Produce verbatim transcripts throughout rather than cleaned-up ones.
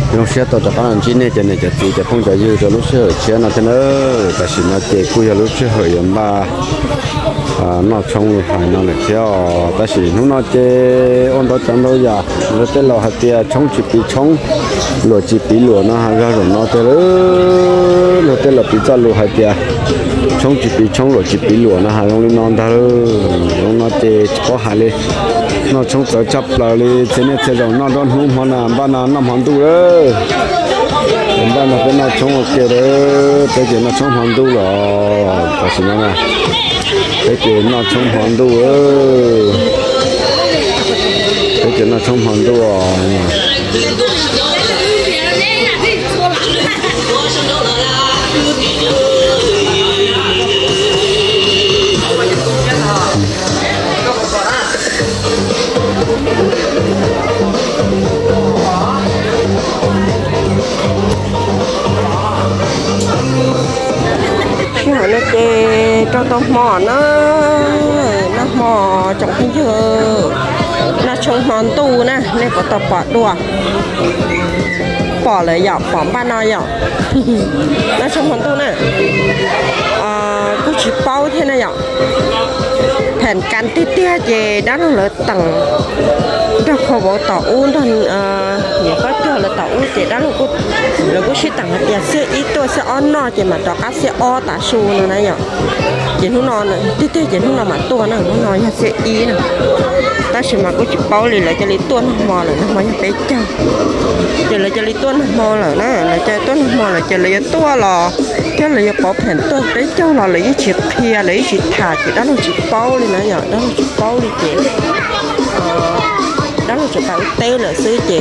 lúc xưa tôi cho các anh chị này cho này cho chị cho phong cho yêu cho lúc xưa xưa nó cho nó ta xin nó chị cúi cho lúc xưa hồi mà nó trong phải nó là theo ta xin lúc nó chơi ôn đó trong đó giờ nó chơi lò hạt tiền trong chỉ bị trong lò chỉ bị lò nó hay ra rồi nó chơi đó nó chơi là bị cho lò hạt tiền trong chỉ bị trong lò chỉ bị lò nó hay ông nó đó ông nó chơi có hai lên nó trong giờ chấp là đi trên này chơi rồi nó đón hung hoa nào ba nào năm hàng tu đó ba nào cái nào trong kia đó cái gì nó trong hàng tu rồi cái gì nữa cái gì nó trong hàng tu ơ cái gì nó trong hàng tu rồi nó chơi cho tao mò nó nó mò trong cái giờ nó trông mòn tu nè nên có tập bỏ đùa bỏ lại dạo bỏ ba nói dạo nó trông mòn tu nè cứ chỉ bao thế này dạo thành cắn tít tít về đó là tầng đó khó bỏ tàu uốn thành nhiều có cho là tàu uốn thì đó là cũng là cũng sẽ tặng tiền xe ít tôi sẽ on no thì mà đó các xe o tả xu nữa này nhở chỉ nó non này tít tít chỉ nó nằm mà tua này nó nói xe ý này ta sẽ mà cũng chỉ bao lì lại cho lý tuôn mò lại nó mới bé chân chỉ là cho lý tuôn mò lại nó là cho tuôn mò lại chỉ là tua lò cái là bỏ phèn tua đấy cho là lấy chỉ pia lấy chỉ thả chỉ đó là chỉ bao lì này nhở đó là chỉ bao lì chị đó là chỉ bảo tê là xứ chị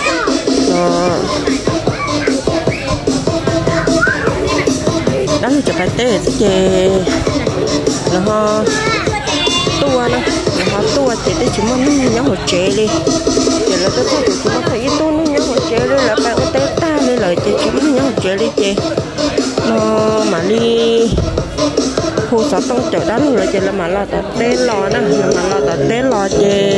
đó là chỉ bảo tê là xứ chị là họ tua nó là họ tua chị tới chúng mình nhớ một chế đi chị là tôi thấy chúng mình thấy tôi nó nhớ một chế đi là bạn tê ta nên lời chị chúng mình nhớ một chế đi chị nó mà đi khu sở tông chợ đó là chị là mà lo tao tên lò nè mà lo tao tên lò chị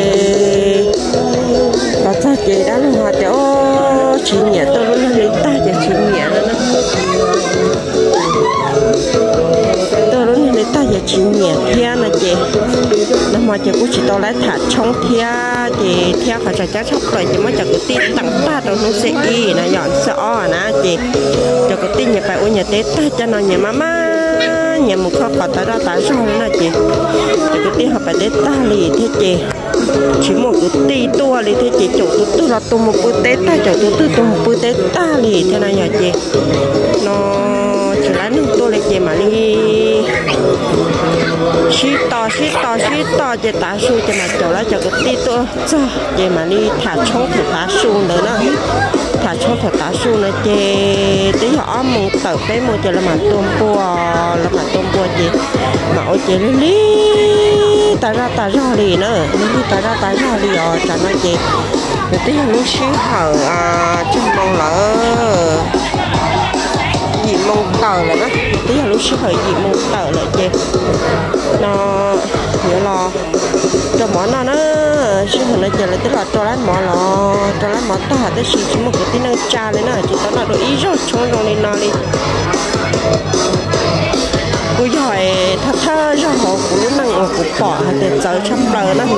tao sao chị đó là họ chỗ chị nhẹ tôi luôn là lấy ta chị chị nhẹ nữa nè tôi luôn là lấy ta chị chị nhẹ theo nè chị nó mà chị cũng chỉ tao lấy thả trong theo chị theo phải trả chóc rồi chị mới chả có tin tặng ta rồi nó sẽ y nè dọn sợ nè chị chả có tin nhà phải ôi nhà tết ta cho nó nhà mama nhà một kho phải ta ra tại sao nữa nè chị chỉ có tiếng học phải đến ta lì thế chị chỉ một cái tí tua lì thế chị chủ tôi tôi là tôi một bữa tết ta chủ tôi tôi một bữa tết ta lì thế này nhà chị nó chỉ lấy nước tôi lấy chị mà đi xí to xí to xí to chị ta su chị mà chỗ đó cho cái tí tôi cho chị mà đi thả trống thả ta su nữa đó thả cho thả tá su này chê tí họ một tờ cái một chê là mà tôm bùa là mà tôm bùa chị mà ôi chê lý lý ta ra ta ra lì nữa lý ta ra ta ra lì rồi chả nói chị rồi tí lúc xíu hở à chung mong lỡ gì mong tờ là đó tí lúc xíu hở gì mong tờ là chị nó nhớ lo cho món nó nó chứ hồi nãy giờ là tức là cho lát mỏ lò cho lát mỏ to hạt tới xí chỉ một cái tí năng cha lên nè chỉ tao là đồ ý rồi trong trong lên nó đi cứ hỏi thắt thơ cho họ cũng năng ở cũng bỏ hạt để chờ trong bờ nó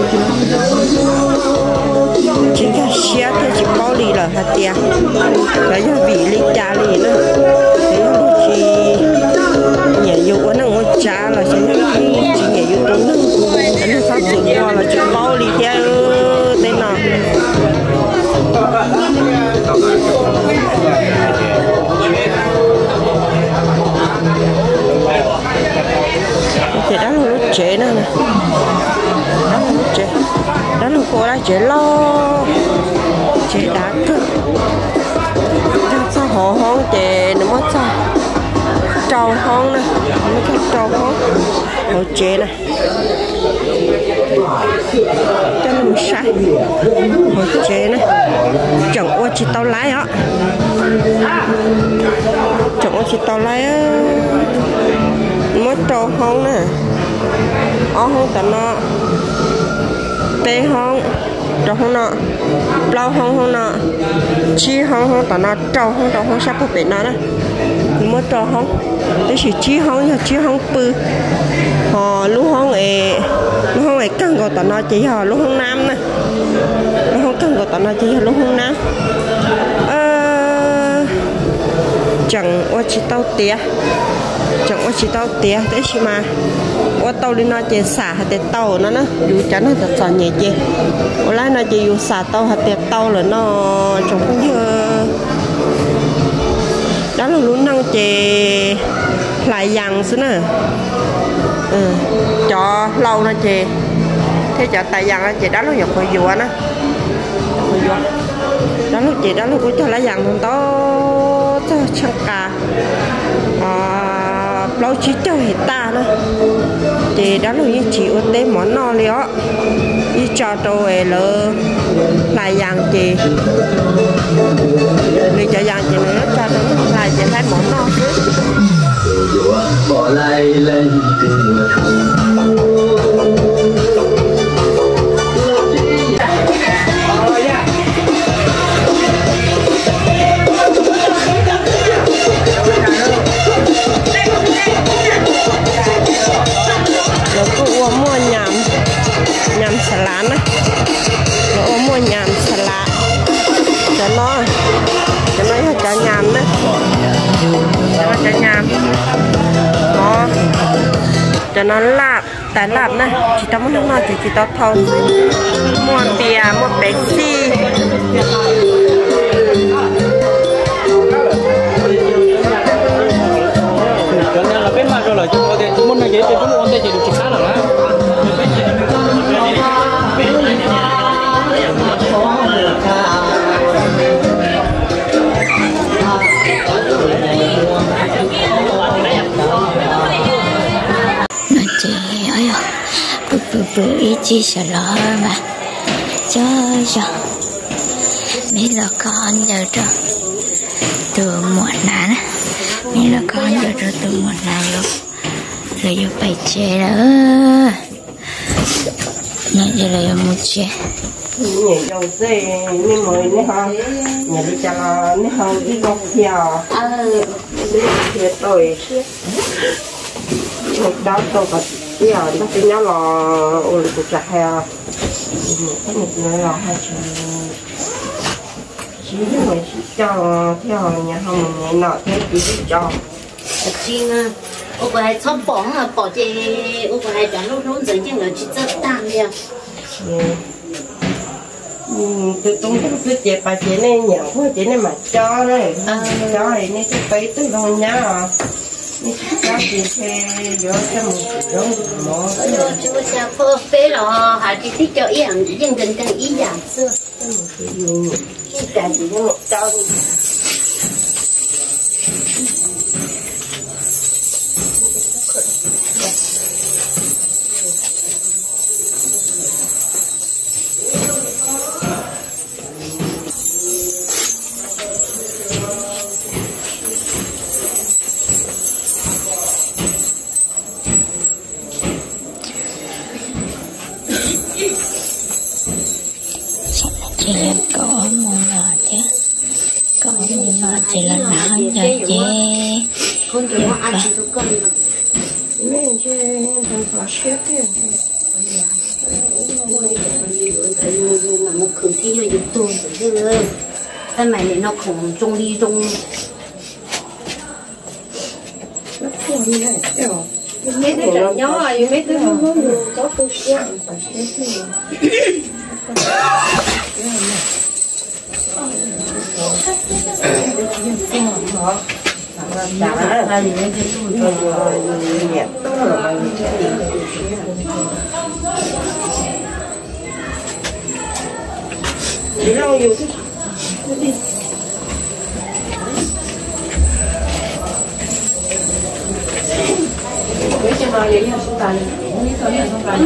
chỉ cả xe thì chỉ bao lì là hạt tiền lấy cho vị lì cha lì nữa thế nó chỉ nhẹ dụ nó ngồi cha là chỉ chỉ nhẹ dụ tôi nó anh nó sao chịu qua là chỉ bao lì theo tên nào thì đó là lúc chế nè đó là lúc chế đó là cô đã chế lo chế đá cơ sao họ hông chế nó mất sao trâu hông nè nó có trâu hông họ chế nè cho nó sai họ chế nè chẳng qua chỉ tao lái á chẳng qua chỉ tao lái á mất trâu hông nè ó hông tao nó tê hông trâu hông nọ lâu hông hông nọ chi không không tao nó trâu không trâu không sắp bút bể nó đó nhưng mà trâu không tôi chỉ chi không giờ chi không bự họ lúc không ấy lúc không ấy cần của tao nó chỉ họ lúc không nam nè lúc không cần của tao nó chỉ họ lúc không nam chẳng qua chỉ tao tía chẳng qua chỉ tao tía thế chứ mà qua tao đi nói chỉ xả hạt tết tao nó nó dù chắn nó thật nhẹ chứ qua lại nó chỉ dù xả tao hạt tết tao là nó chẳng có như đó là luôn năng chỉ lại dằn xí nè ừ. Cho lâu nó chị thế cho tại dằn nó chị đó nó nhập hồi dùa nó đó lúc chị đó lúc của cho lại dằn thằng to cho chẳng cả à, lâu chỉ cho hết ta nữa chị đó lúc như chị ôn tế món no lió đi cho tôi là lại dằn chị đi cho dằn chị nữa cho nó lại chị thấy món no bỏ lại lên nó cứ uống mua nhầm nhầm salad á nó uống mua nhầm salad cho nó cho nó cho nhầm đấy cho nó cho nhầm nó cho nó lạp tại lạp này chỉ tao muốn nói thì chỉ tao thâu mua bia mua bé xì cho nên là bên mà rồi là chúng tôi chúng muốn nói gì thì chúng muốn thì chỉ được chỉ khá là lắm nó chỉ ơi bự bự bự ý chí sợ lo mà cho cho mấy là con giờ cho từ muộn nán mấy là con giờ cho từ muộn nán luôn là giờ phải chơi đó nhà giờ là giờ một chơi nhà dầu dê nên mới nè ha nhà đi cho nó nè ha đi gọc theo đi thiệt rồi một đó tôi có giờ nó chỉ nhớ là ôi cuộc chặt heo cái một nữa là hai chị chỉ người cho theo nhà không nhà nọ thế chỉ cho chi mà ô bà chọn bỏ mà bỏ chơi ô bà chọn lúc lúc giờ nhưng là chỉ rất tăng nha tôi tung cái chế bà chế này nhở quá chế này mà cho này cho này nên cái tay tôi đâu nhá nên cho thì thế giờ cho một giống một rồi chú cha phơ phê là hai cái thích cho ý hàng dân dân cần ý giảm xưa cái cả chỉ có một cho chỉ là có một lọ chứ có một lọ chỉ là nó cho chị con chỉ có ăn chỉ có con mình chơi thằng phá xếp tiền mà một khử thi rồi dùng tuồng rồi cái mày này nó không trong đi trong nó không như này kiểu mấy đứa trẻ nhỏ à mấy đứa nó có tôi xếp phải xếp tiền đã là gì cái tôi nhẹ đi đâu nhiều thế đi với cho nó vậy không tài không thôi không tài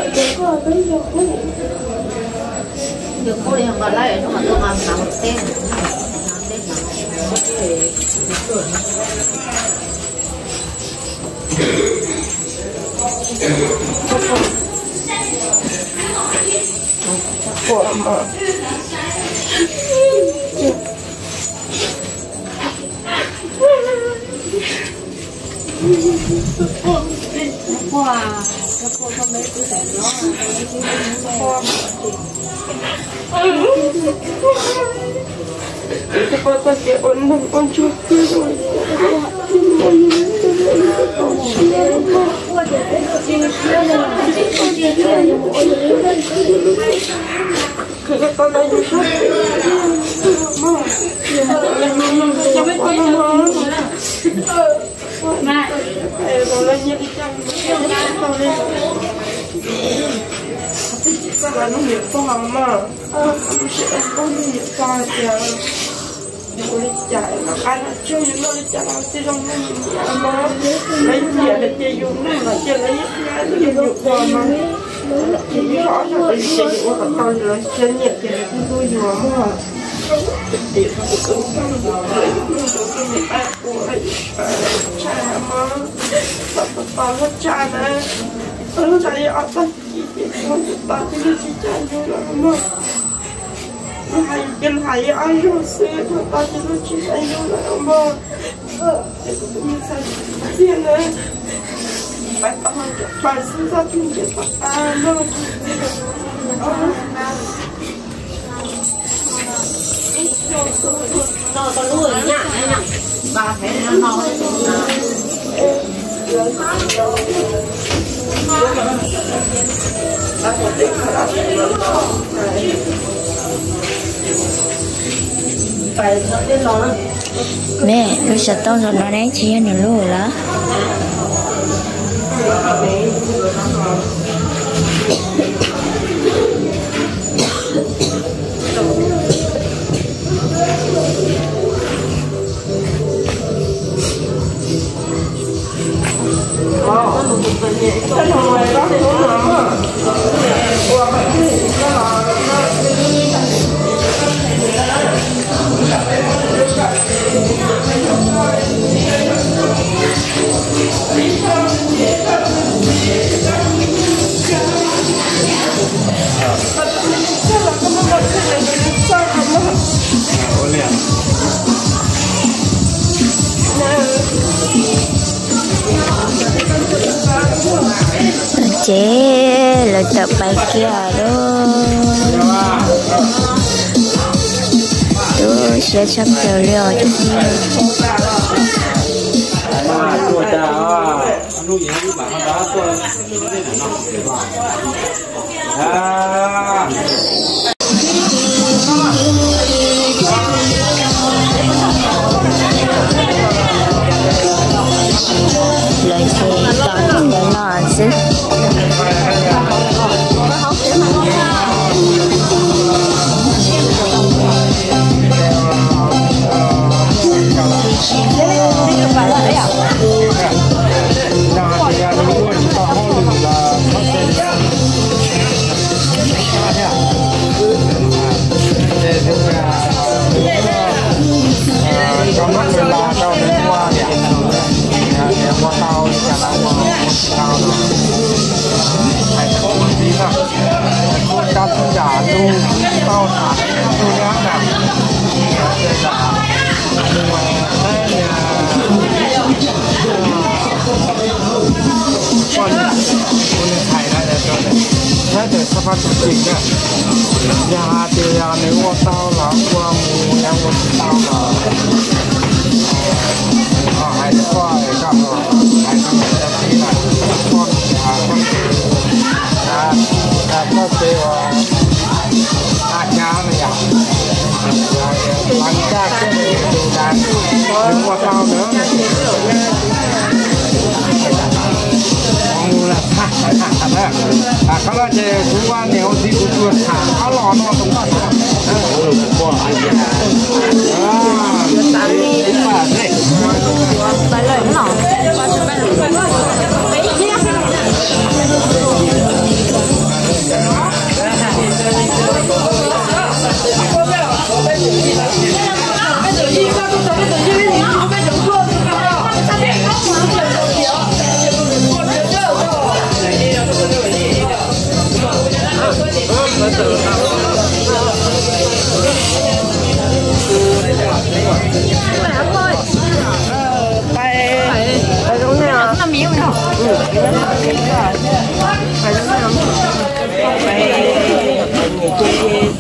được cô đi học còn lại nó mà tôi làm nằm tên của mà 哇，这婆婆没吃什么啊？ Cepat dia orang orang cuci Kalau ni faham mah, mesti aku ni faham dia. Boleh cakap, anak cuy ni boleh cakap sedang ni, ama, lain dia ada cium ni, macam lain dia ada cium ama. Jadi kalau ada cium, orang tahu lah, jenis dia tu tu ama. Jadi aku aku cakap ama, apa apa cakap. Kalau saya atas itu, tapi dia cakap juga ama. Hai, kalau hai ayah saya, tapi dia cakap juga ama. Misalnya, bapak pasti satu cepat ama. Nó có lùi nhá, nhá. Bà thấy nó no mẹ lúc sợ tao rồi nó đấy chỉ nó lùi đó chế là tập bài kia đó tôi sẽ sắp trở lại cho lời xe tặng để lo xích phát triển á, nhà thì nếu mà tao là qua mùa nhà mà tao là à hai đứa qua để gặp rồi hai thằng này chỉ là con à con à à con tê à à nhà này à làm cha cái này đồ đàn nếu mà tao nữa là thả thả thả đấy à các bạn chơi chúng ta nếu đi cũng chuột thả áo lò nó cũng phải ừ qua à mà đấy bài lời nó ไปไปตรงนี้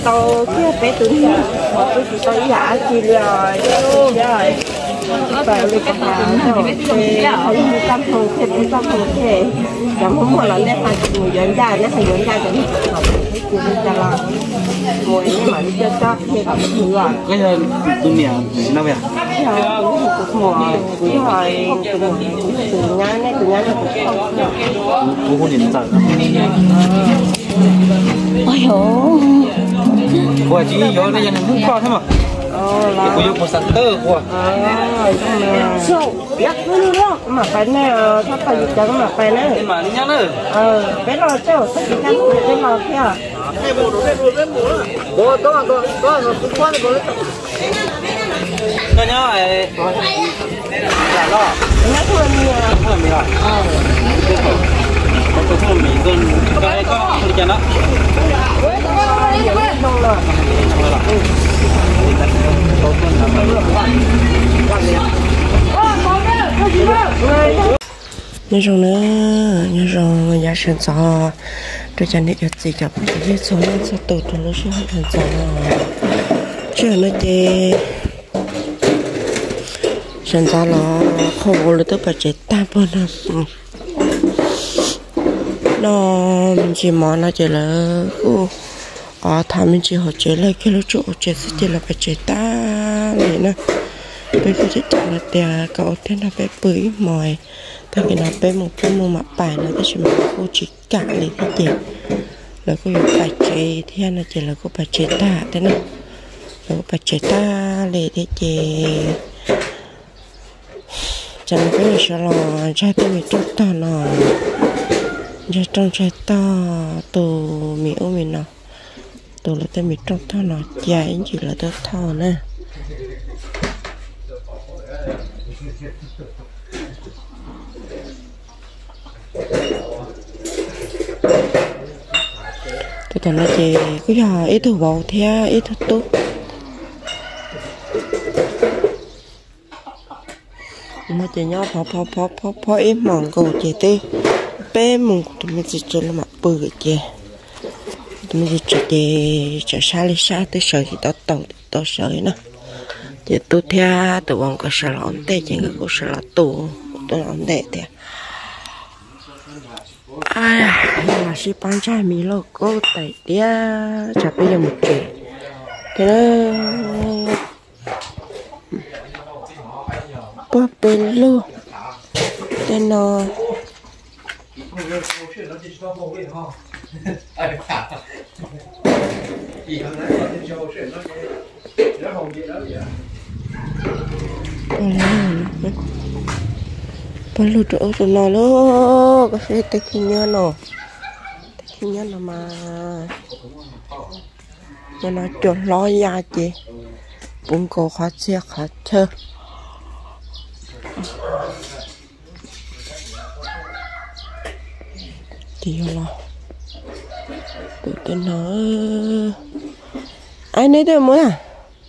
tàu kia bé tụi nhà họ cứ chỉ tàu giả chỉ rồi rồi phải đi cả rồi thì thấy như trăm thùng thêm như trăm thùng thế chẳng muốn một lần đấy mà người dẫn ra đấy hay dẫn ra cho nó thấy chưa đi ra là ngồi nhưng mà đi chơi cho thì gặp được người rồi cái giờ tụi mẹ nào vậy cũng mùa cũng rồi từ nhà này từ nhà này cũng không bố con nhìn thật ôi dồi cô chỉ vô đây là không có thế mà cô vô một sản tơ cô biết nữa đó mà phải nèถ้าไปจะก็มาไปนะ mà nhá nữa เออไปรอเจ้าสักกี่ครั้งไปรอแค่ bố đó đó đó nó cũng quan bố nó nhá ấy là lo งั้นคนเนี่ย không mì rồi tôi không mì con cái có không chả nó ลงเลย nhớ rồi nữa nhớ rồi nhà sản xuất tôi chẳng biết gì cả bây giờ số nó sẽ tự tụi nó sẽ thành sản chưa nó chê sản xuất nó khổ là tôi phải chết ta bao năm nó mình chỉ món nó chỉ là ở thằng mình chỉ học chế lại cái lúc chỗ chế sẽ chỉ là phải chế ta này nè bây giờ chỉ là tiền cậu thế là phải bưởi mồi tại vì nó bé một cái một mặt bài nó chỉ một cô chỉ cả lấy cái gì là cô dùng bài chế thế là chỉ là cô bài chế ta thế nào là cô bài chế ta lấy thế gì chẳng có gì sợ lo trái tim mình trông to nó ra trong trái to từ miệng mình nó từ là tim mình trông to nó dài chỉ là tôi thò nè tôi tưởng là chị có giờ ít thử bầu theo ít thử tốt mà chị nhau phó phó phó phó phó em mòn cầu chị tê bé mùng tụi mình chỉ chơi là mặt bự chị tụi mình chỉ chơi chị chơi xa đi xa tới sợi thì tao tàu tao sợi nữa chị tôi theo tụi bọn có sợ lỏng tê chị có sợ là tụ tôi lỏng tê tê à nhưng mà si bán trai mì lô cô tẩy tía chả bây giờ một chuyện thế đó bắp bên luôn tên nó bắp lụt chỗ tụi nó luôn có thể tới khi nhớ nó tới khi nhớ nó mà mà nó chuẩn lo ra chị bún cổ khó xe khó chơi thì lo tụi tôi nó ai nấy tôi mới à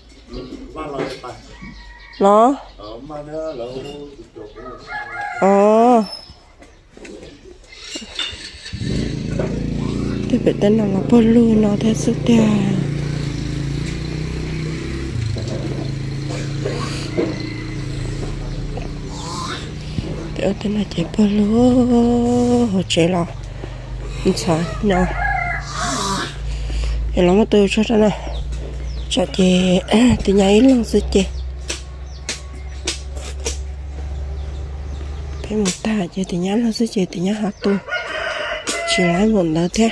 lo ờ cái việc tên nào là bơ luôn nó theo sức đà cái tên là chế bơ luôn hồ chế lò mình sợ nhau thì nó mà tôi cho ra này cho chế thì nháy lần sức chế cái một ta chơi thì nhá nó sẽ chơi thì nhá hạt tu chỉ lấy một đợt thế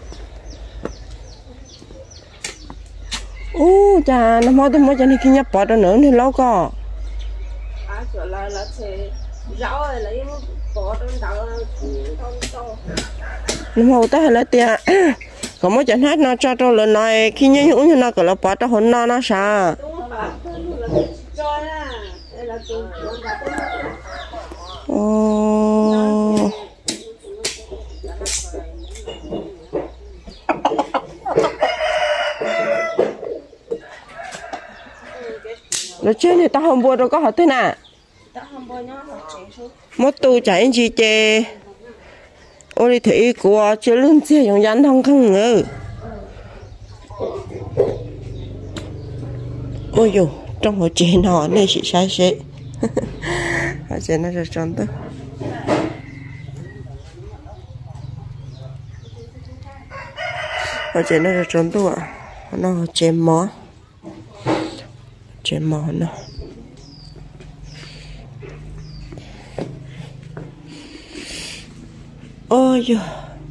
ô chà nó mua tôi mua cho nên khi nhập bỏ đó nữa thì lâu co à chỗ là là sẽ rau rồi lấy bỏ trong đảo nó mua ta hay là tiền có mấy chuyện hết nó cho tôi lần này khi nhớ những như nó có là bỏ cho hồn nó nó sao ồ nó chơi thì tao không mua đâu có hỏi thế nào một tu chạy gì chê ôi thì của chơi lưng xe dùng dán thông không ngờ ôi dù trong hồ chế nó này chỉ sai sẽ hồ chế nó rất tròn tới hồ chế nó rất tròn tới ạ nó hồ chế mỏ chế mỏ nó ôi dù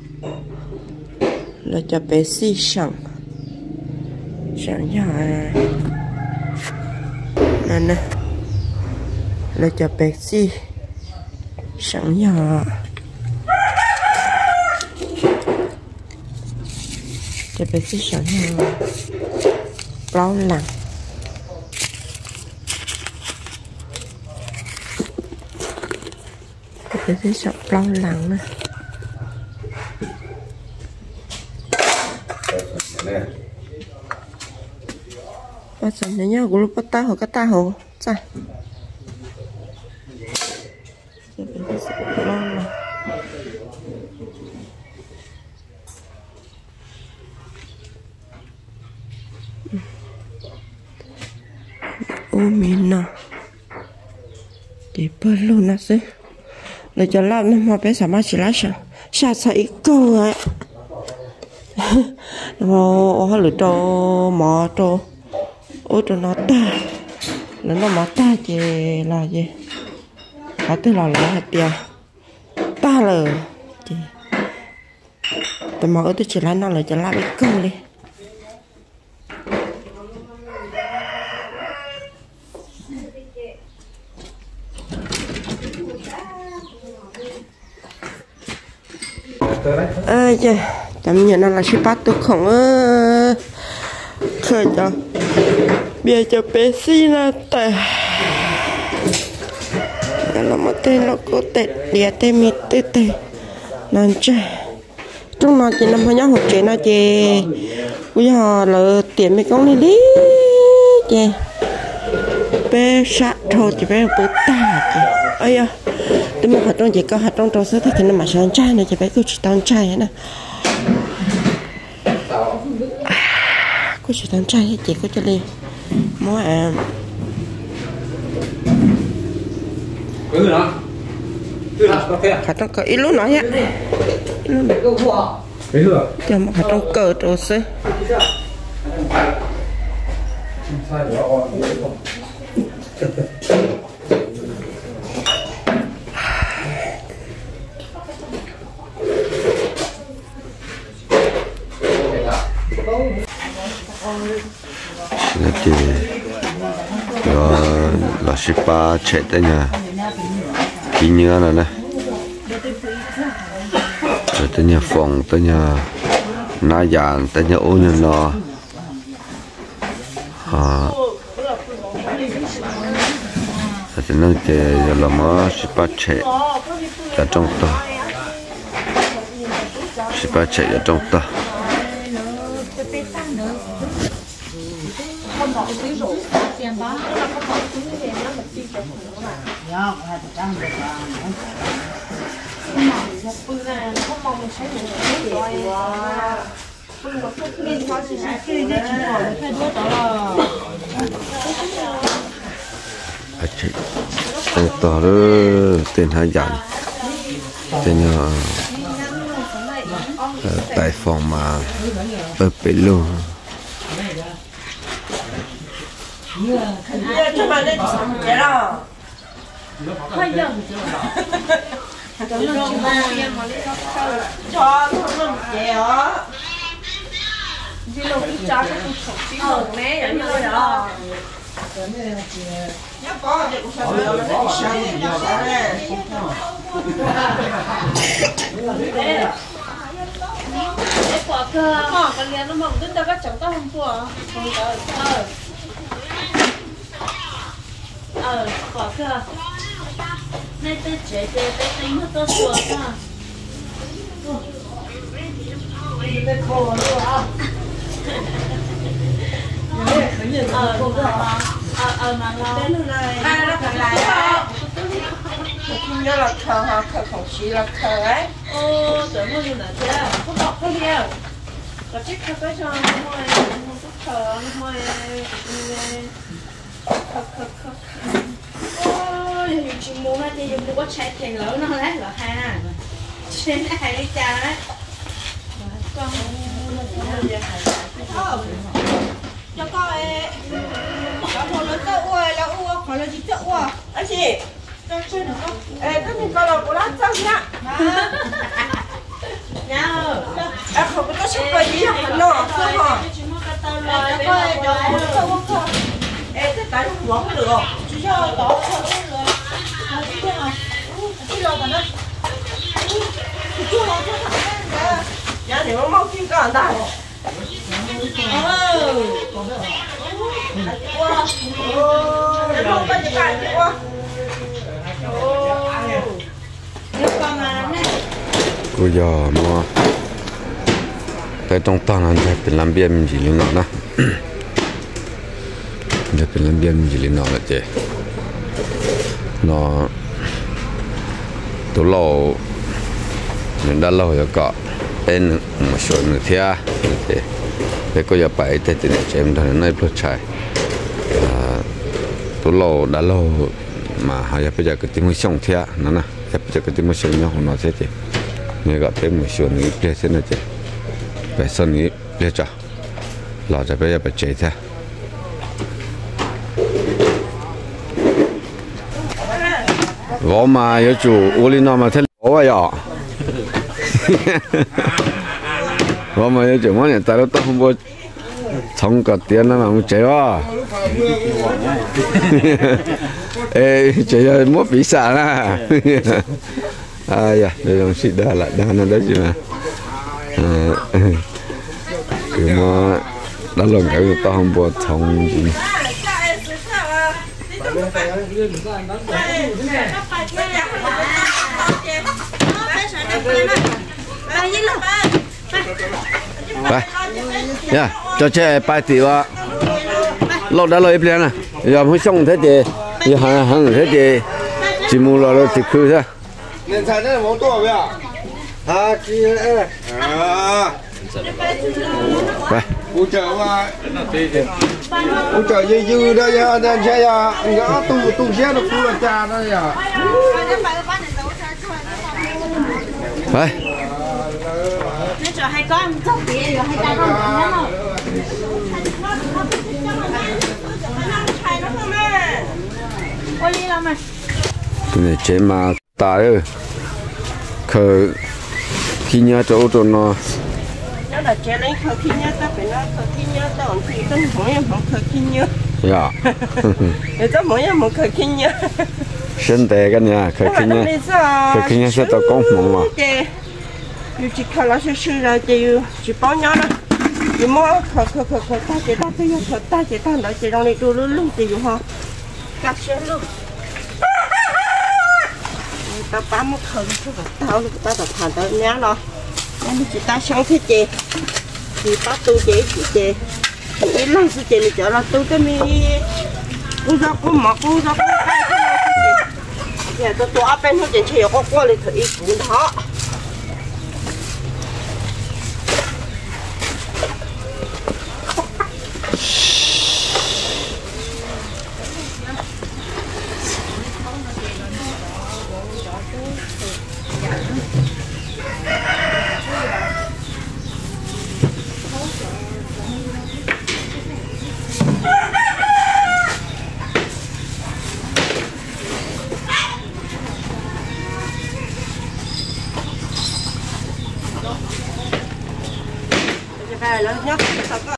là cho bé xì sẵn sẵn nhà nè nè là cho bé xì sẵn nhà cho bé xì sẵn nhà bao lặng cho bé xì sẵn bao lặng nè bắt đầu nhớ nhớ của lúc bắt tay hồ cái tay hồ chạy ô mình nè để bơi luôn nè xí để cho làm nó mà bé sao mà chỉ lá sao sao thấy câu ấy nó họ lựa cho mỏ cho ôi cho nó ta nó nó mỏ ta chứ là gì họ tới là là hạt tiền ta là chị tụi mỏ tôi chỉ là nó là cho làm cái câu đi ơi chứ tầm nhận là ship bắt tôi không ơ khởi cho bây giờ bé xí là tệ là một tên nó có tệ địa tên mi tê tê nên chơi trong nó chỉ năm hai nhóc học chế nó chỉ bây giờ là tiền mấy con đi đi chị bé sát thôi chỉ bé bữa ta chị ơi à tôi một hạt trong chỉ có hạt trong trâu sữa thì nó mà sáng trai này chỉ bé cứ chỉ tao trai nè cô chỉ tao trai chị có cho đi mua à cứ đó cứ đó ok hạt trong cờ ít lúc nói á ít lúc này cái hửa cho một hạt trong cờ trâu sữa là chị là là ship ba chạy tới nhà kỹ nhớ này nè rồi tới nhà phòng tới nhà na dàn tới nhà ô nhà nọ à thì nó chỉ là mà ship ba chạy ở trong tờ ship ba chạy ở trong tờ tên tỏ đó tên hai dặn tên tại phòng mà ở bể luôn cho bạn lên chế rồi cho không làm chế ó đi lâu đi cho cái cục sọc xí hồng nè giống như đó nhớ có thì cũng sao nó đi sang thì giờ đó nè để quả cơ mà cái liền nó mỏng đến đâu các chẳng có không của không tới ờ ờ quả cơ này tôi chế chế tôi tính nó tôi sửa ra cái khô luôn à ờ ờ ờ mà lo đến này ai nó cần lại không nhớ là khờ hả khờ không chỉ là khờ ấy ô tưởng nó như là thế không đọc không hiểu có chết không có cho thở thôi ôi chỉ muốn là thì dùng có chạy tiền lớn nó lát rồi ha trên này đi chào đấy con cho con ấy có một lớn tơ ui là ui khỏi là gì tơ ui anh chị cho chơi được không ê các mình coi là của lát sao nhá nhau em không có sức coi gì hả nó không hả coi cho một tơ không thôi ê thế cái không uống được không chú cho đó thôi rồi đi thôi mà đi rồi cả nó chú nó chú thẳng nhà thì nó mau kim cả đây cô giờ mà cái trong toàn là phảiเป็นลำเบียมgì lên nóนะจะเป็นลำเบียมgì lên nó là chứ nóตัวเราnên đã lâu rồi có bên một số người thia thì để có giờ phải để tiền chém thằng này plus chạyตัวเราđã lâu mà họ giờ bây giờ cái tiếng sông thia nó nè giờ bây giờ cái tiếng sông nhau nó thế chứ người gặp bên một số người plei thế này chứ bây giờ người plei choเราจะbây giờ phải chạy thế我嘛有做屋里那么太老呀我嘛有做我呢带到到红波从个店那嘛冇做啊哎这要没比赛啦哎呀这种事的了当然的是嘛嗯คือมาแล้วลงไป到红波从进ไปเนี่ยcho chơi bài tỷ wa lâu đã lâu ít nè giờ mới xong thế gì giờ hàng hàng thế gì chỉ mua lo thì cứ thế nên thay thế một tuổi vậy à à chị à ไป cô chờ mà cô chờ dư dư đây nha đây xe ya ngã tu tu xe nó cũng là cha đây à ไป你就係講唔足嘢，又係大個唔啱咯。我呢諗啊， cái này chế mà ta ơi khờ khi nhớ chỗ chỗ nó nó là chế lấy khờ khi nhớ ta phải nói khờ khi nhớ ta còn thì tâm mỗi em một khờ khi nhớ dạ để ta mỗi em một khờ khi nhớ sinh tệ cái nhà khờ khi nhớ khờ khi nhớ sẽ tao công mộng mà yêu chỉ khờ là sư sư là chỉ chỉ bao nhiêu đó chỉ mua khờ khờ khờ khờ ta chỉ ta thấy khờ ta chỉ ta nói chỉ trong này tôi luôn luôn chỉ ha cắt xe luôn ta bám một khờ thôi tao ta tập thành tao nhá nó nên chỉ ta sống thế chị chỉ bắt tu chế chị chị ít lắm chị chị cho là tu cái mi cũng ra cũng mặc cũng ra cũng giờ tôi tôi áp bên thôi chị chỉ có qua lại thử cũng đó lớn nhất